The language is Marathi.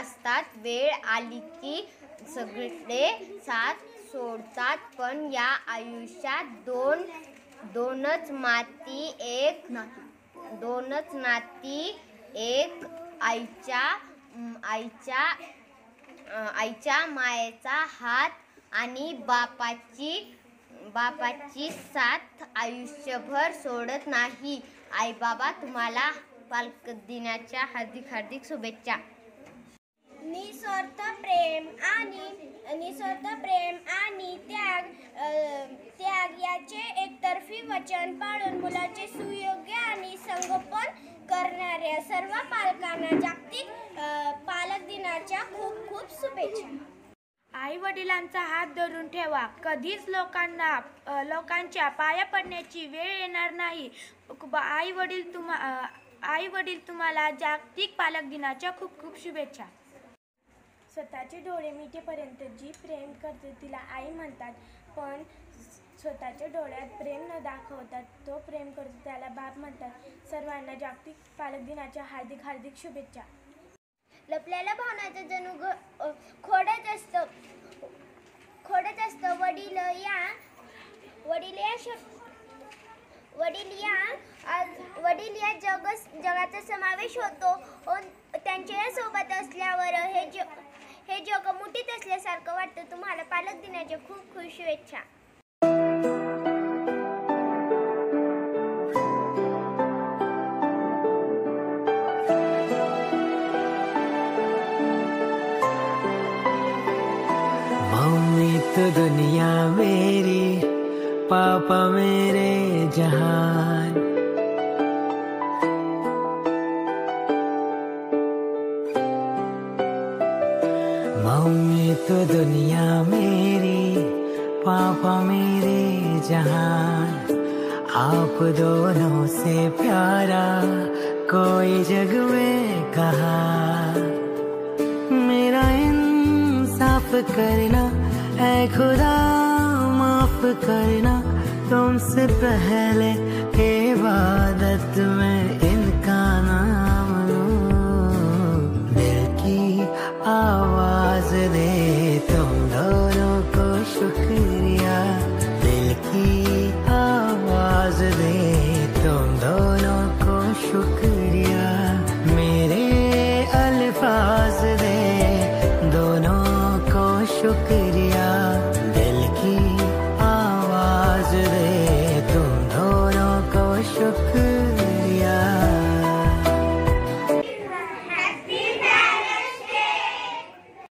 असतात. वेळ आली की सगळे साथ सोडतात, पण या आयुष्यात दोनच नाती, एक आईच्या मायेचा हात आणि बापाची साथ आयुष्यभर सोडत नाही. आई बाबा, तुम्हाला पालक दिनाच्या हार्दिक शुभेच्छा. निस्वार्थ प्रेम आणि त्याग याचे एकतर्फी वचन पाळून मुलाचे सुयोग्य आणि संगोपन करणाऱ्या सर्व पालकांना जागतिक पालक दिनाच्या खूप खूप शुभेच्छा. आई वडिलांचा हात धरून ठेवा. कधीच लोकांच्या पाया पडण्याची वेळ येणार नाही. आई वडील तुम्हाला जागतिक पालक दिनाच्या खूप खूप शुभेच्छा. स्वतःचे डोळे मिटेपर्यंत जी प्रेम करते तिला आई म्हणतात, पण स्वतःच्या डोळ्यात प्रेम न दाखवतात तो प्रेम करतो त्याला बाप म्हणतात. सर्वांना जागतिक पालक दिनाच्या हार्दिक शुभेच्छा. लपलेल्या भावनाचं जणू खोडच असतं. वडील या जगाचा समावेश होतो. त्यांच्या सोबत असल्यावर हे जग मुठीत असल्यासारखं वाटतं. तुम्हाला पालक दिनाच्या खूप खूप शुभेच्छा. मम्मी तो दुनिया मेरी, पापा मेरे जहान. मम्मी तो दुनिया मेरी, पापा मेरे जहान. आप दोनों से प्यारा कोई जग में कहा. मेरा इंसाफ करना ऐ खुदा, माफ करना तुमसे पहले इबादत में इनका नाम लूं. दिल की आवाज दे तुम दोनों को शुक्रिया. दिल की आवाज दे तुम दोनों को शुक्रिया. मेरे अल्फाज दे दोनों को शुक्रिया.